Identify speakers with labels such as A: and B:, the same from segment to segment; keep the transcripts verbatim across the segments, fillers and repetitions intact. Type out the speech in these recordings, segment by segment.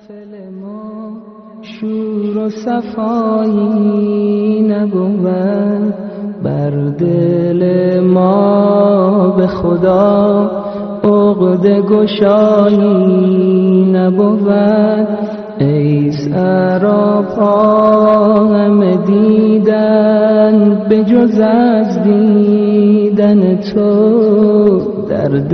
A: محفل ما شور و صفایی نبود، بر دل ما به خدا عقده گشایی نبود. ای سراپا همه دیدن به جز از دیدن تو، درد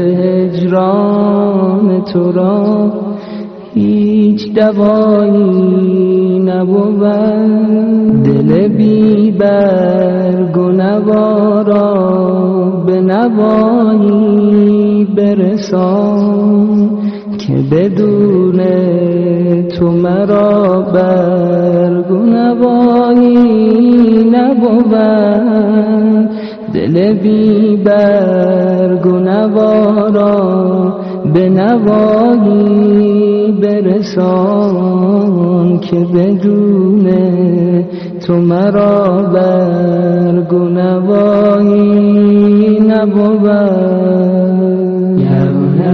A: هجران تو را هیچ دوایی نبود. دل بی برگ و نوا را به نوایی برسان، که بدون تو مرا برگ و نوایی نبود. دل بی برگ و نوا را به نوایی برسان، که بدون تو مرا برگ و نوایی نبود. یا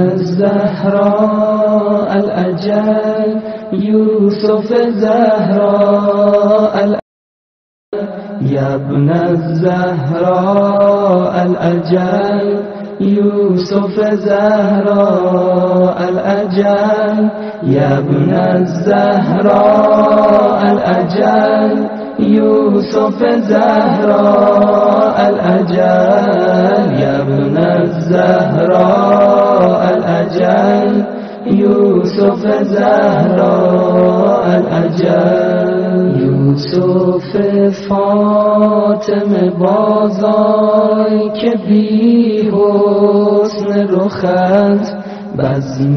A: الزهراء الأجل یوسف زهراء الأجل، یا ابن الزهراء الأجل یوسف زهراء الأجل، یا ابن الزهراء الأجل یوسف زهراء الأجل، یا ابن الزهراء الأجل یوسف زهراء الأجل. یوسف فاطمه بازای که بی حسن رخت، بزم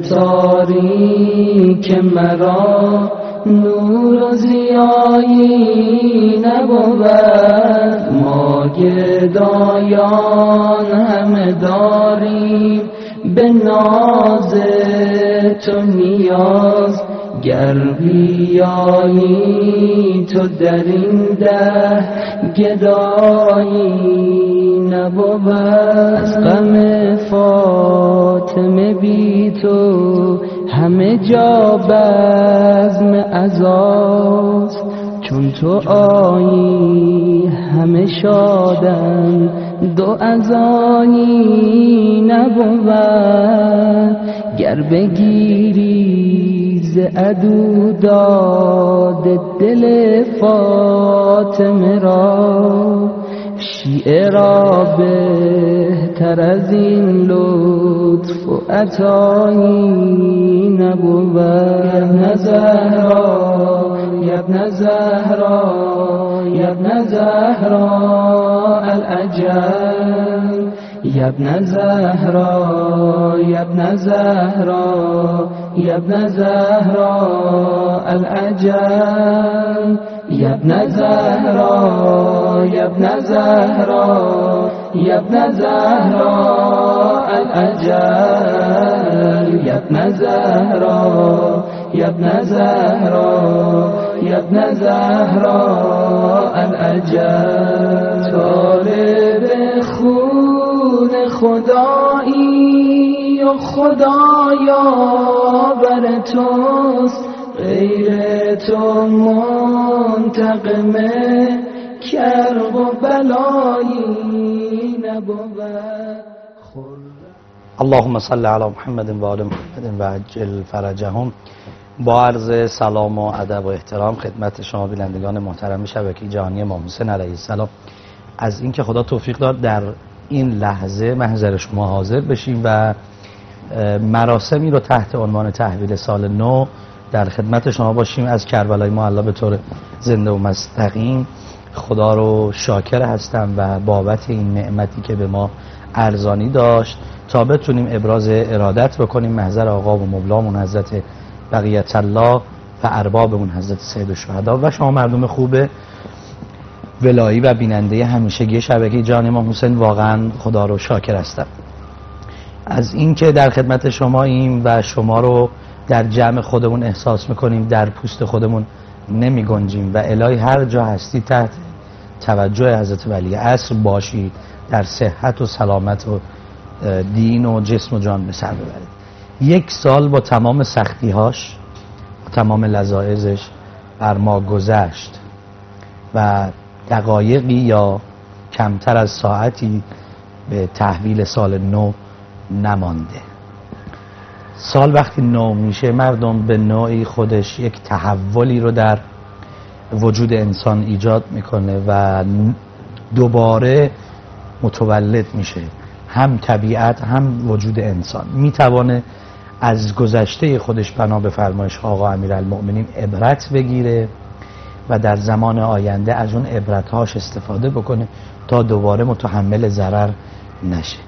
A: تاریک مرا نور و ضیایی نبود. ما گدایان همه داریم به ناز تو نیاز، گر بیایی تو در این ده گدایی نبود. از غم فاطمه بی تو همه جا بزم عزاست، چون تو آیی همه شادن دو عزایی نبود. گر بگیری ز عدو داد دل فاطمه را، شیعه را بهتر از این لطف و عطایی نبود. یا ابن زهرا یا ابن زهرا یا ابن زهرا الأجل، یا ابن زهرا یا ابن زهرا یا ابن زهرا الأجل، یا ابن زهرا یا ابن زهرا یا ابن زهرا الأجل، یا ابن زهرا یا ابن زهرا یا ابن زهرا الأجل. طالب خون خدایی و خدایا بر توست، غیر تو منتقم کرب و بلایی نبود.
B: اللهم صل علی محمد و آل محمد و عجل فرجهم. با عرض سلام و ادب و احترام خدمت شما بینندگان محترم شبکه جهانی امام حسین علیه السلام، از اینکه خدا توفیق داد در این لحظه محضر شما حاضر بشیم و مراسمی رو تحت عنوان تحویل سال نو در خدمت شما باشیم از کربلای معلی به طور زنده و مستقیم. خدا رو شاکر هستم و بابت این نعمتی که به ما ارزانی داشت تا بتونیم ابراز ارادت بکنیم محضر آقا و مولامون حضرت بقیت الله و اربابمون حضرت سید الشهدا و شما مردم خوب ولایی و بیننده همیشگی شبکه جهانی امام حسین. واقعا خدا رو شاکر هستم از اینکه در خدمت شماییم و شما رو در جمع خودمون احساس میکنیم، در پوست خودمون نمی گنجیم و الهی هر جا هستی تحت توجه حضرت ولی عصر باشی، در صحت و سلامت و دین و جسم و جان به سر ببرید. یک سال با تمام سختی‌هاش تمام لذاذش بر ما گذشت و دقایقی یا کمتر از ساعتی به تحویل سال نو نمانده. سال وقتی نو میشه مردم به نوعی خودش یک تحولی رو در وجود انسان ایجاد میکنه و دوباره متولد میشه، هم طبیعت هم وجود انسان میتوانه از گذشته خودش بنا به فرمایش آقا امیرالمؤمنین عبرت بگیره و در زمان آینده از اون عبرتهاش استفاده بکنه تا دوباره متحمل ضرر نشه.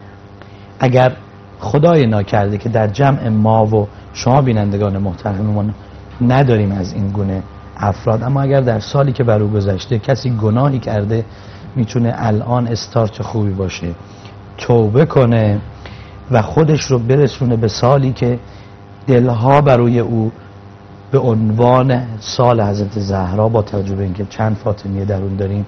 B: اگر خدای ناکرده که در جمع ما و شما بینندگان محترممون نداریم از این گونه افراد، اما اگر در سالی که بر او گذشته کسی گناهی کرده میتونه الان استارت خوبی باشه، توبه کنه و خودش رو برسونه به سالی که دلها بروی او به عنوان سال حضرت زهرا، با توجه به اینکه چند فاطمیه در اون داریم،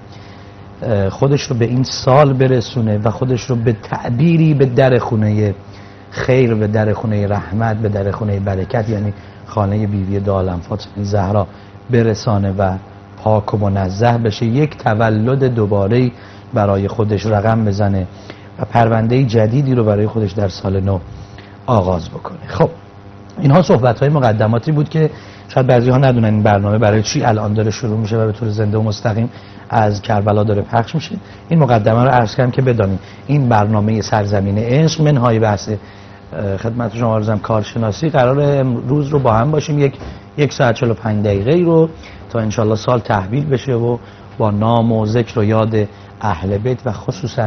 B: خودش رو به این سال برسونه و خودش رو به تعبیری به در خونه خیر، به در خونه رحمت، به در خونه برکت، یعنی خانه بیبی دو عالم فاطمه زهرا برسانه و پاک و منزه بشه، یک تولد دوباره برای خودش رقم بزنه و پرونده جدیدی رو برای خودش در سال نو آغاز بکنه. خب اینها صحبت‌های مقدماتی بود که شاید بعضی‌ها ندونن این برنامه برای چی الان داره شروع میشه و به طور زنده و مستقیم از کربلا داره پخش میشه. این مقدمه رو عرض کردم که بدانیم این برنامه سرزمین عشق منهای بحث خدمت شما عرضم کارشناسی قرار امروز رو با هم باشیم، یک یک ساعت چهل و پنج دقیقه رو تا انشالله سال تحویل بشه و با نام و ذکر و یاد اهل بیت و خصوصا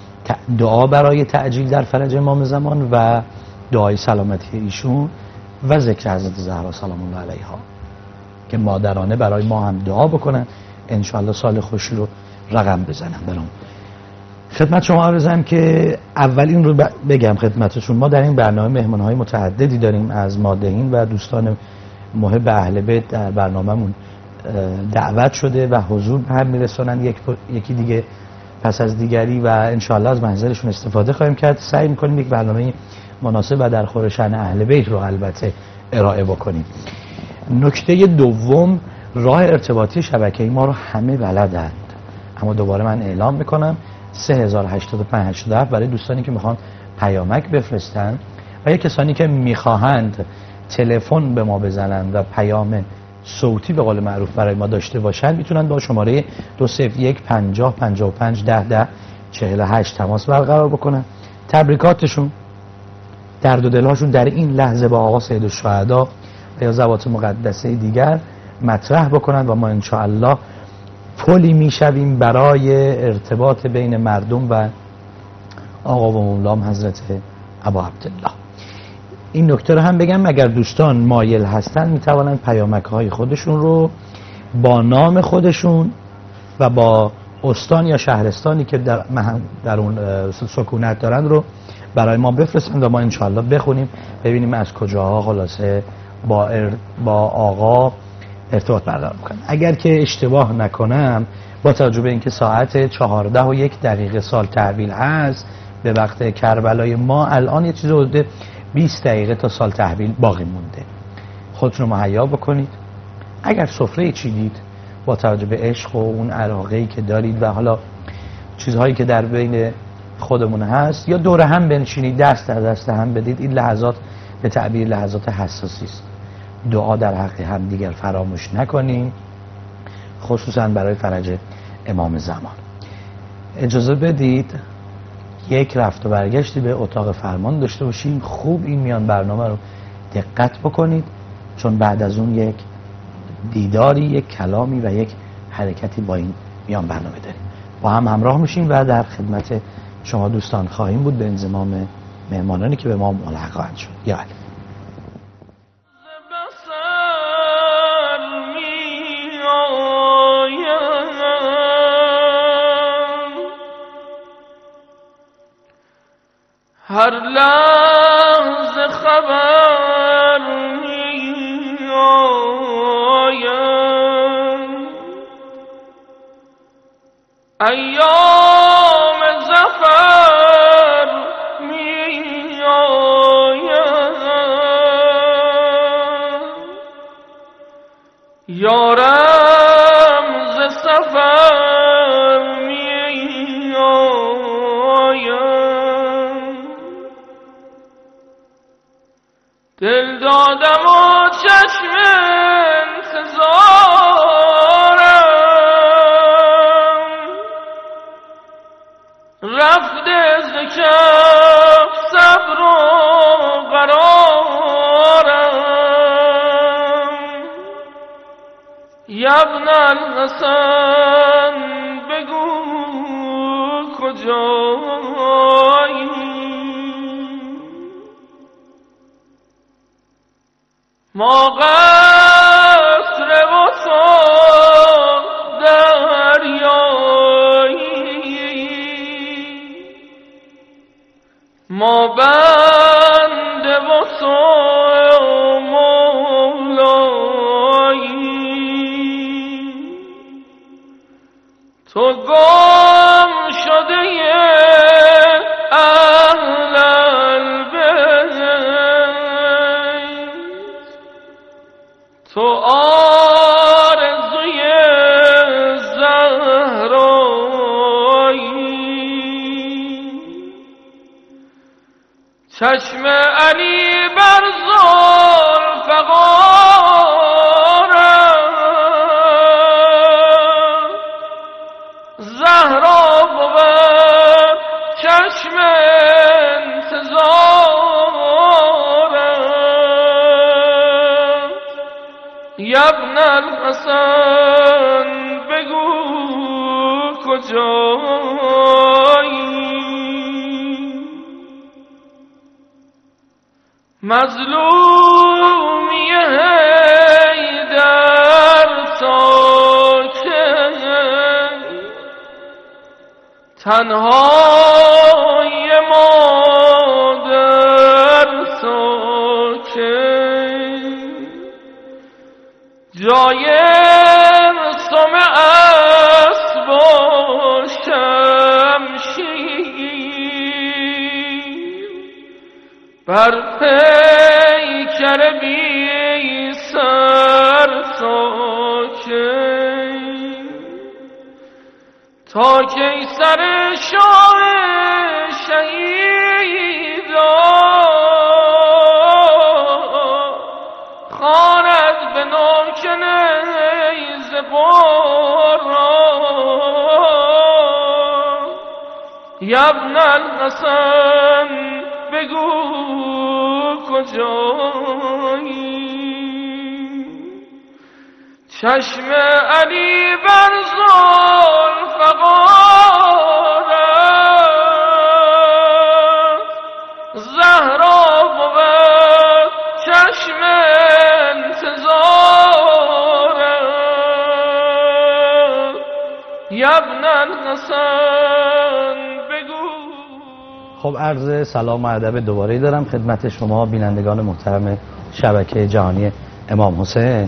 B: دعا برای تعجیل در فرج امام زمان و دعای سلامتی ایشون و ذکر حضرت زهرا سلام الله علیها که مادرانه برای ما هم دعا بکنن انشالله سال خوشی رو رقم بزنن برام. خدمت شما عرضم که اول این رو بگم خدمتشون، ما در این برنامه مهمانهای متعددی داریم از مادهین و دوستان محب اهل بیت در برنامه‌مون دعوت شده و حضور به هم میرسونن، یک یکی دیگه پس از دیگری و انشالله از منزلشون استفاده خواهیم کرد. سعی میکنیم یک برنامه مناسب و در خور شأن اهل بیت رو البته ارائه بکنیم. نکته دوم، راه ارتباطی شبکه‌ای ما رو همه بلدند، اما دوباره من اعلام میکنم سه هزار و هشتاد و پنج هشتاد و هفت برای دوستانی که میخوان پیامک بفرستن و یا کسانی که میخواهند تلفن به ما بزنن و پیام صوتی به قول معروف برای ما داشته باشند میتونن با شماره دو صفر یک پنجاه پنجاه و پنج ده ده چهل و هشت تماس برقرار بکنن، تبریکاتشون، درد و دلهاشون در این لحظه با آقا سید الشهدا و یا ذوات مقدسه دیگر مطرح بکنن و ما انشاءالله پلی میشویم برای ارتباط بین مردم و آقا و مولام حضرت ابا عبدالله. این نکته رو هم بگم اگر دوستان مایل هستن میتوانند پیامک های خودشون رو با نام خودشون و با استان یا شهرستانی که در, در اون سکونت دارن رو برای ما بفرستند و ما انشاءالله بخونیم ببینیم از کجاها خلاصه با, ار... با آقا ارتباط برقرار بکنم. اگر که اشتباه نکنم با توجه به اینکه ساعت چهارده و یک دقیقه سال تحویل هست به وقت کربلای ما الان یه چیز حدود بیست دقیقه تا سال تحویل باقی مونده. خودتون رو مهیا بکنید. اگر سفره چیدید با توجه به عشق و اون علاقه‌ای که دارید و حالا چیزهایی که در بین خودمون هست یا دور هم بنشینید دست در دست هم بدید، این لحظات به تعبیر لحظات حساسی است. دعا در حق هم دیگر فراموش نکنیم، خصوصا برای فرج امام زمان. اجازه بدید یک رفت و برگشتی به اتاق فرمان داشته باشیم. خوب این میان برنامه رو دقت بکنید چون بعد از اون یک دیداری، یک کلامی و یک حرکتی با این میان برنامه داریم. با هم همراه میشیم و در خدمت شما دوستان خواهیم بود به انضمام مهمانانی که به ما ملحق خواهند شد. یا علی.
A: هر لحظه خبر می آید، ایام ظفر می آید، یارم ز سفر می آیم، دل دادم و چشم انتظارم، رفته ز کف صبر و قرارم. یبن الحسن بگو کجایی، ما قصر و تو دریایی، ما بنده و تو مولایی، تو گم شده اهل البیت، تو آرزوی زهرایی، چشم علی بر ذوالفقارم، زهرا بود چشم انتظارم. یبن الحسن بگو کجایی، مظلومی حیدر تا که تنهای مادر ساکن، جای رسم اسب و شمشیر، بر پیکر بی سر ساکن، تا کی سر شاه شهیدان خواند به نوک نیزه باران. یبن الحسن بگو کجایی، چشم علی بر ذوالفقارم، زهرا بود چشم انتظارم. یبن الحسن بگو.
B: خب عرض سلام و ادب دوباره دارم خدمت شما بینندگان محترم شبکه جهانی امام حسین،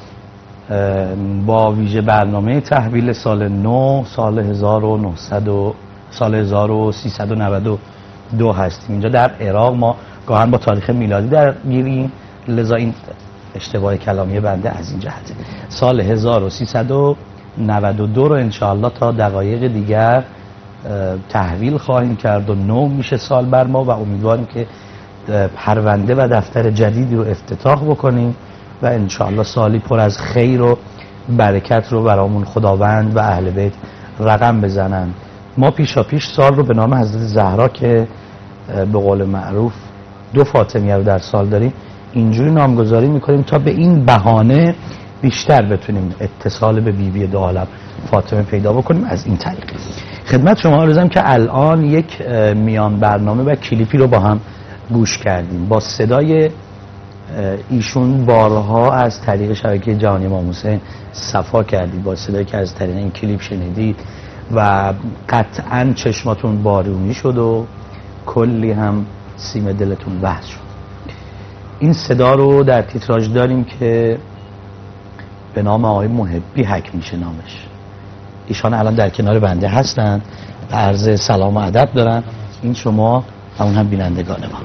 B: با ویژه برنامه تحویل سال نو سال هزار و نهصد و سال هزار و سیصد و نود و دو هستیم. اینجا در عراق ما گاهن با تاریخ میلادی درگیریم، لذا این اشتباه کلامی بنده از این جهته. سال هزار و سیصد و نود و دو رو انشاءالله تا دقایق دیگر تحویل خواهیم کرد و نو میشه سال بر ما و امیدواریم که پرونده و دفتر جدیدی رو افتتاح بکنیم و انشاءالله سالی پر از خیر و برکت رو برامون خداوند و اهل بیت رقم بزنن. ما پیشا پیش سال رو به نام حضرت زهرا که به قول معروف دو فاطمیه رو در سال داریم اینجوری نامگذاری میکنیم تا به این بهانه بیشتر بتونیم اتصال به بیبی دو عالم فاطمه پیدا بکنیم. از این طریق خدمت شما عرضم که الان یک میان برنامه و کلیپی رو با هم گوش کردیم. با صدای ایشون بارها از طریق شبکه جهانی امام حسین صفا کردید، با صدایی که از طریق این کلیپ شنیدید و قطعا چشماتون بارونی شد و کلی هم سیم دلتون بحث شد. این صدا رو در تیتراژ داریم که به نام آقای محبی حک میشه نامش. ایشان الان در کنار بنده هستن، عرض سلام و ادب دارن. این شما و اون هم بینندگان ما.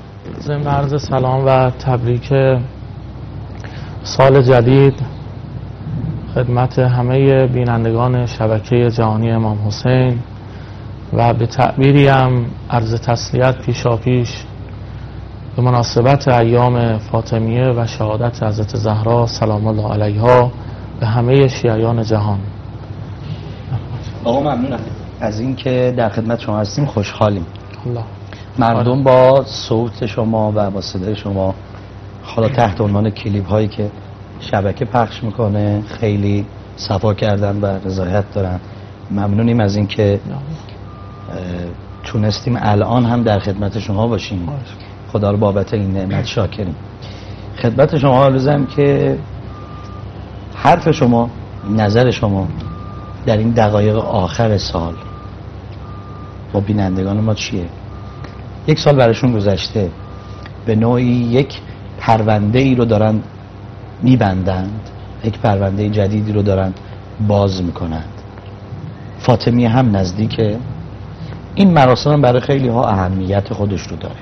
C: ضمن عرض سلام و تبریک سال جدید
A: خدمت همه بینندگان شبکه جهانی امام حسین و به تعبیری هم عرض تسلیت پیشاپیش به مناسبت ایام فاطمیه و شهادت حضرت زهرا سلام الله علیها به همه شیعیان جهان.
B: آقا ممنونم از اینکه در خدمت شما هستیم، خوشحالیم.
A: الله.
B: مردم با صوت شما و با صدای شما، حالا تحت عنوان کلیپ هایی که شبکه پخش میکنه، خیلی صفا کردن و رضایت دارن. ممنونیم از اینکه تونستیم الان هم در خدمت شما باشیم. خدا رو بابت این نعمت شاکریم. خدمت شما عرضم که حرف شما، نظر شما در این دقایق آخر سال با بینندگان ما چیه؟ یک سال براشون گذشته، به نوعی یک پرونده ای رو دارن میبندند، یک پرونده جدیدی رو دارن باز میکنند. فاطمیه هم نزدیکه. این مراسم هم برای خیلی ها اهمیت خودش رو داره.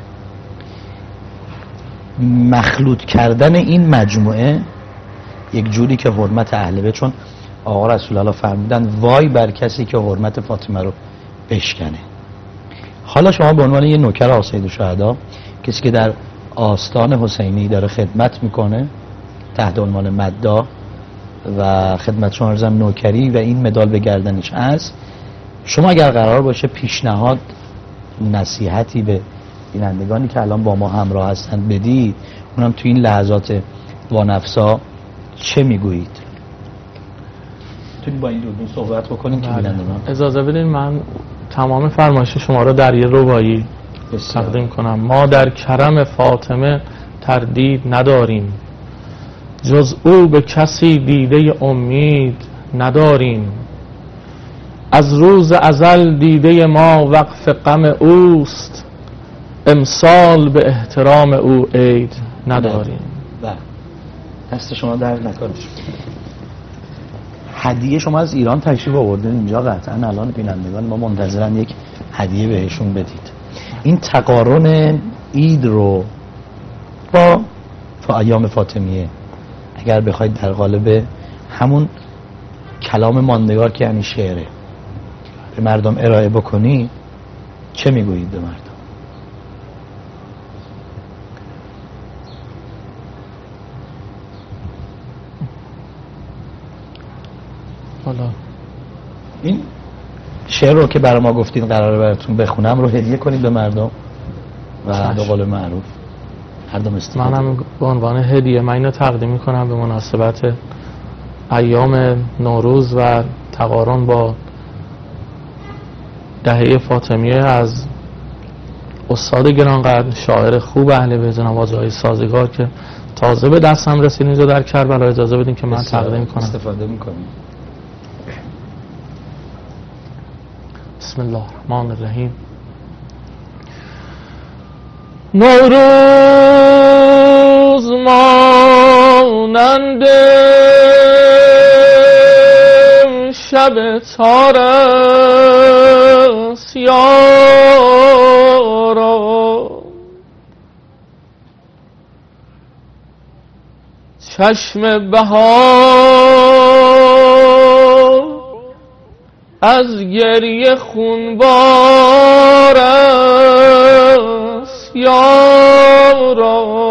B: مخلوط کردن این مجموعه یک جوری که حرمت اهل بیت، چون آقا رسول الله فرمودن وای بر کسی که حرمت فاطمه رو بشکنه. حالا شما به عنوان یه نوکر آقا سید الشهدا، کسی که در آستان حسینی داره خدمت میکنه تحت عنوان مداح و خدمت شما عرضم نوکری و این مدال به گردنش هست، شما اگر قرار باشه پیشنهاد، نصیحتی به بینندگانی که الان با ما همراه هستند بدید، اونم تو این لحظات وانفسا، چه میگویید؟ میتونید با این دوربین صحبت بکنید که بینندگان.
A: اجازه بدین من تمام فرمایش شما رو در یه رباعی تقدیم کنم. ما در کرم فاطمه تردید نداریم، جز او به کسی دیده امید نداریم. از روز ازل دیده ما وقف غم اوست، امسال به احترام او عید نداریم.
B: بله، دست شما در نکنه. هدیه شما از ایران تشریف آوردین اینجا، قطعا الان بینندگان ما منتظرن یک هدیه بهشون بدید. این تقارن عید رو با ایام فاطمیه اگر بخواید در قالب همون کلام ماندگار که یعنی شعره به مردم ارائه بکنی، چه میگویید به مردم؟
A: حالا
B: این شعر رو که برای ما گفتین قراره براتون بخونم رو هدیه کنید به مردم و به قول معروف هر دم استفاده.
A: منم به عنوان هدیه من اینو تقدیم میکنم به مناسبت ایام نوروز و تقارن با دهه فاطمیه از استاد گرانقدر، شاعر خوب اهل بیت، نواز های سازگار که تازه به دستم رسید اینجا در کربلا. اجازه بدین که من تقدیم کنم.
B: استفاده میکنیم.
A: بسم الله الرحمن الرحیم. نوروز مانند شب تارس یارا، چشم بهار از گریه خونبار است یارا.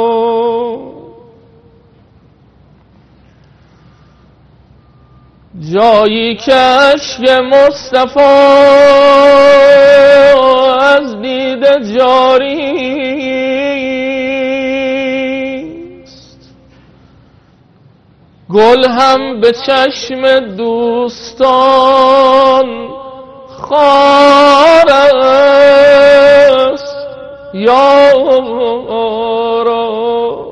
A: جایی که اشک مصطفی از دیده جاری است، گل هم به چشم دوستان خار است یارا.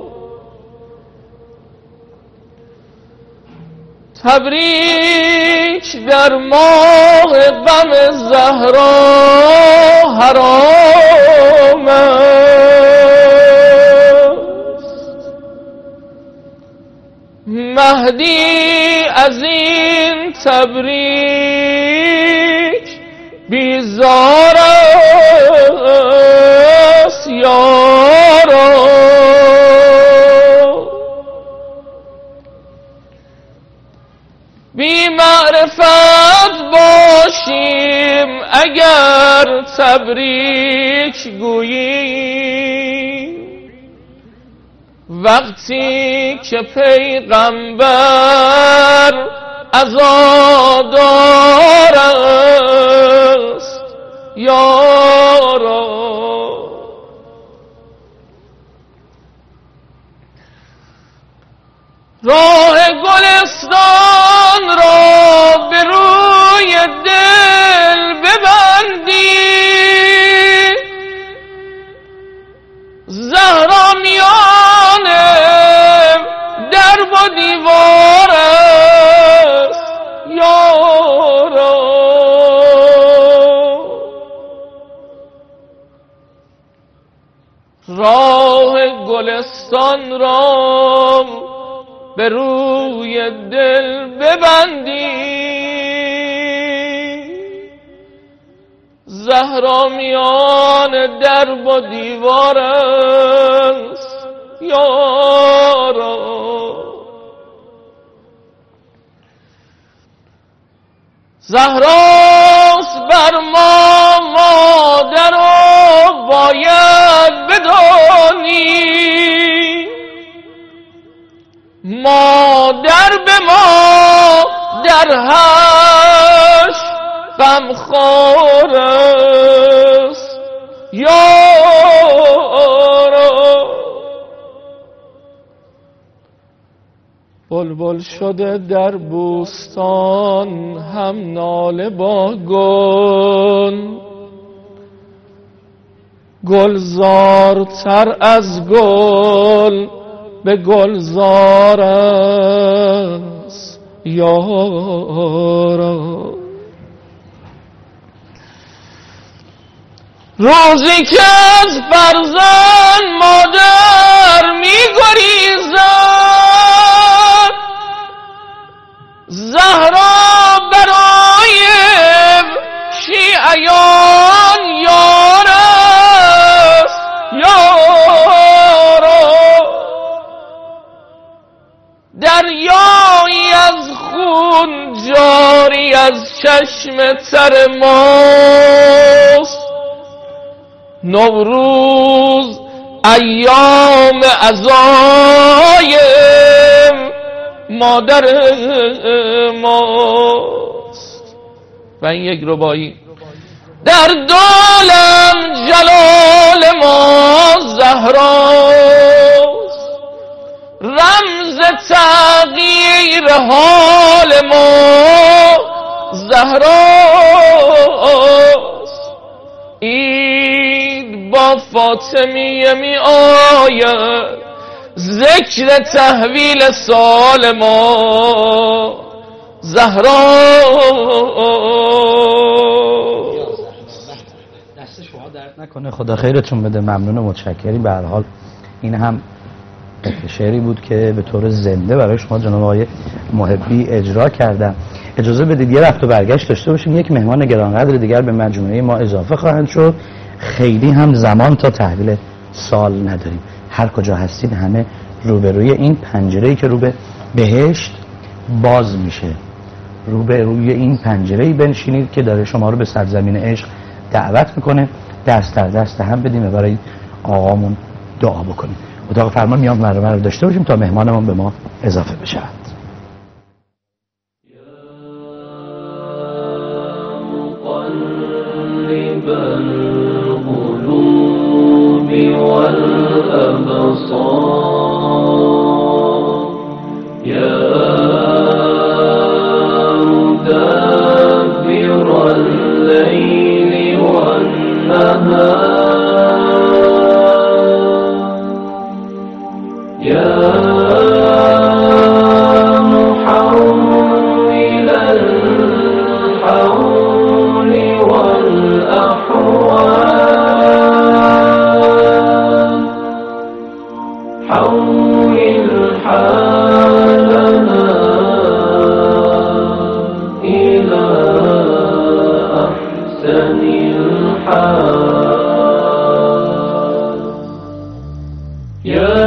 A: تبریک در ماه غم زهرا حرام است، مهدی از این تبریک بیزار است یارا. معرفت باشیم اگر تبریک گوییم، وقتی که پیغمبر عزادار است یارا. راه گلستان را به روی دل ببندی، زهرا میان درب و دیوار است یارا. راه گلستان را به روی دل ببندی، زهرا میان درب و دیوار است یارا. زهراست بر ما مادر و باید بدانی، مادر به ما در هشت غمخوار است یارا. بلبل شده در بوستان هم ناله با گل، گلزارتر از گل به گلزار است یارا. روزی که از فرزند مادر می گریزد، زهرا برای شیعیان یار است یارا. دریایی از خون جاری از چشم تر ماست، نوروز ایام عزای مادر ماست. و این یک ربایی در دولم جلال ما زهراست، رمز تغییر حال ما زهراست. عید با فاطمیه می آید، ذکر تحویل سال ما زهراست.
B: دست شما درد نکنه، خدا خیرتون بده. ممنون و متشکریم. به هر حال این هم شعری بود که به طور زنده برای شما جناب آقای محبی اجرا کردم. اجازه بدید یه رفت و برگشت داشته باشیم. یک مهمان گرانقدر دیگر به مجموعه ما اضافه خواهند شد. خیلی هم زمان تا تحویل سال نداریم. هر کجا هستید همه روبروی این پنجره‌ای که رو به بهشت باز میشه، روبروی این پنجره‌ای بنشینید که داره شما رو به سرزمین عشق دعوت میکنه. دست در دست هم بدیم و برای آقامون دعا بکنیم. اتاق فرمان میام مرمر رو داشته باشیم تا مهمانمون به ما اضافه بشه.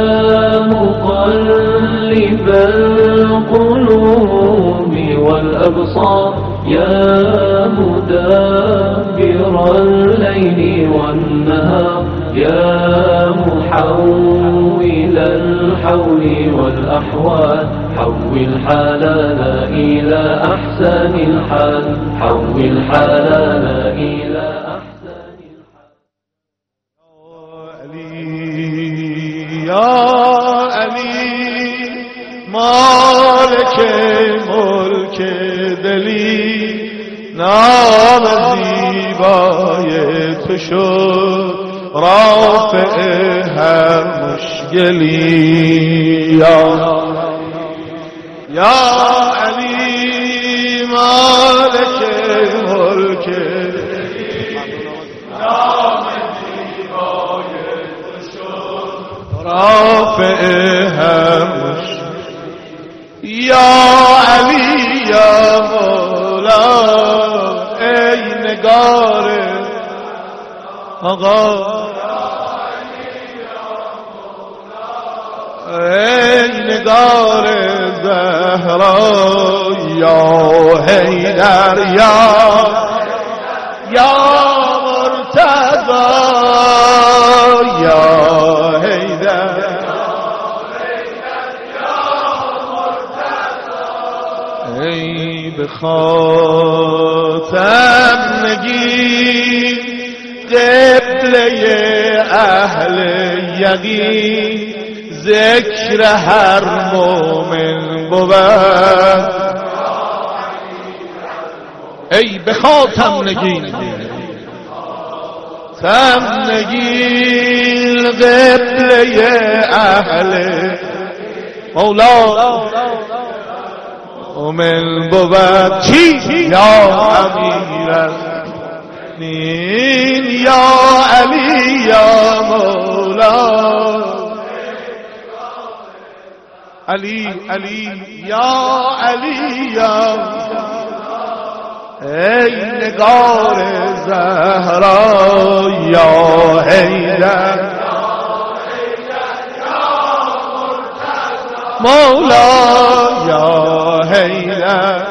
C: مقلب القلوب والأبصار الأبصار يا مدبر الليل والنهار يا محول الحول والأحوال حول حالنا إلى أحسن الحال حول حالنا إلى أحسن الحال
D: يا علي مالك ملك دلی نام زیبای تو شد رافع هر مشکلی یا یا علی مالک ملک نام زیبای تو شد رافع هر مشکلی یا علی یا مولا ای نگار آقا ای نگار زهرا یا حیدر یا یا مرتضی یا حیدر ای به خاتم نگی قبله اهل یقین ذکر هر مومن بود ای به خاتم نگین تم نگین قبله اهل مولا مومن بود چی یا امیرالمؤمنین یا علی یا مولا علی علی یا علی یا ای نگار زهرا یا حیدر مولا یا حیدر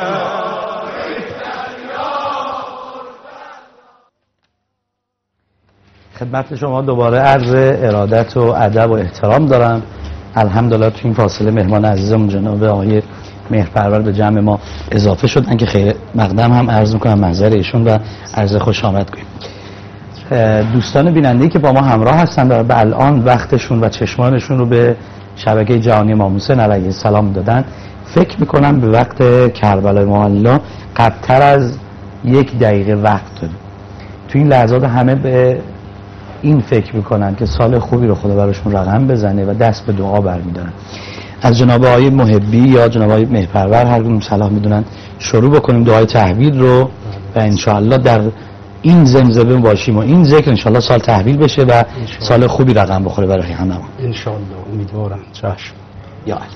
B: خدمت شما دوباره عرض ارادت و ادب و احترام دارم. الحمدلله تو این فاصله مهمان عزیزمون جناب آقای مهرپرور به جمع ما اضافه شدن که خیر مقدم هم عرض میکنم محضر ایشون و عرض خوش آمد کنیم. دوستان بیننده‌ای که با ما همراه هستن و به الان وقتشون و چشمانشون رو به شبکه جهانی امام حسین علیه السلام دادن، فکر میکنم به وقت کربلای معلی قبلتر از یک دقیقه وقت داریم. تو این لحظات همه به این فکر میکنن که سال خوبی رو خدا براشون رقم بزنه و دست به دعا برمیدارن. از جناب آقای محبی یا جناب آقای مهرپرور هر کدوم صلاح میدونن شروع بکنیم دعای تحویل رو و انشاءالله در این زمزمه باشیم و این ذکر انشاءالله سال تحویل بشه و سال خوبی رقم بخوره برای همه ما
E: انشاءالله. امیدوارم. چشم.
B: یا علی.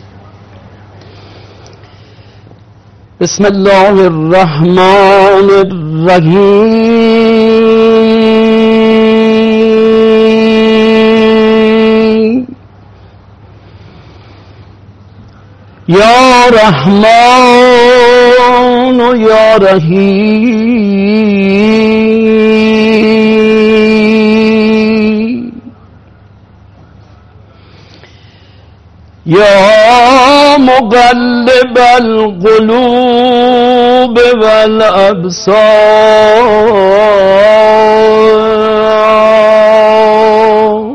E: بسم الله الرحمن الرحیم. یا رحمان و یا رحیم. یا مقلب القلوب والابصار.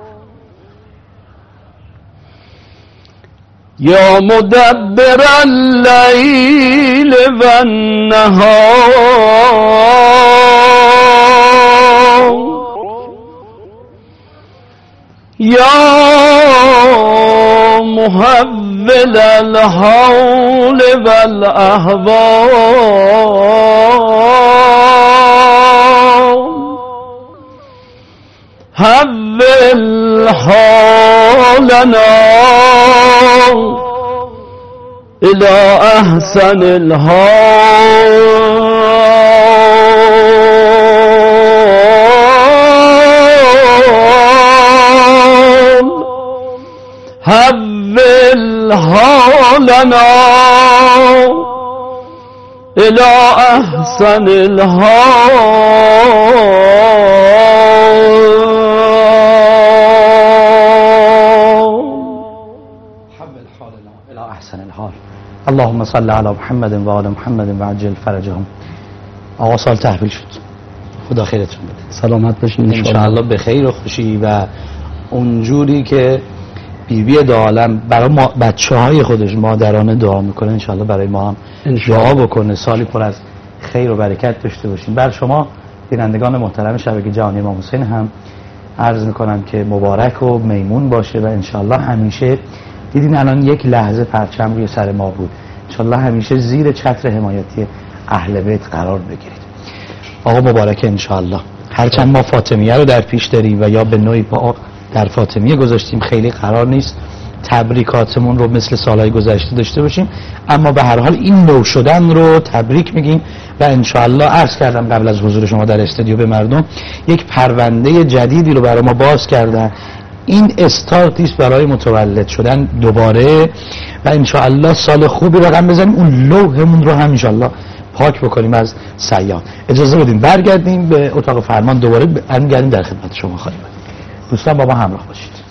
E: یا مدبر الليل والنهار. یا محول الحول والاحوال. حول حالنا الى احسن الحال. حول حالنا إلى أحسن الحال
B: حول حالنا إلى أحسن الحال. اللهم صل على محمد و آل محمد و عجل فرجهم. آقا سال تحویل شد، خدا خیرتون بده، سلامت باشین انشاءالله به خیر و خوشی و اونجوری که بیبی دو عالم برای ما بچه های خودش مادرانه دعا میکنه، انشاءالله برای ما هم دعا بکنه، سالی پر از خیر و برکت داشته باشیم. بر شما بینندگان محترم شبکه جهانی امام حسین هم عرض میکنم که مبارک و میمون باشه و انشاءالله همیشه، دیدین الان یک لحظه پرچم روی سر ما بود، انشاءالله همیشه زیر چتر حمایتی اهل بیت قرار بگیرید. آقا مبارک انشاءالله. هرچند ما فاطمیه رو در پیش داریم و یا به نوعی با در فاطمیه گذاشتیم، خیلی قرار نیست تبریکاتمون رو مثل سالهای گذشته داشته باشیم، اما به هر حال این نو شدن رو تبریک میگیم و انشاءالله عرض کردم قبل از حضور شما در استودیو به مردم، یک پرونده جدیدی رو برای ما باز کردن. این استارتی است برای متولد شدن دوباره و انشاءالله سال خوبی رقم بزنیم، اون لوحمون رو هم انشاءالله پاک بکنیم از سیاد. اجازه بدیم برگردیم به اتاق فرمان، دوباره برمیگردیم در خدمت شما خواهیم. دوستان با ما همراه باشید.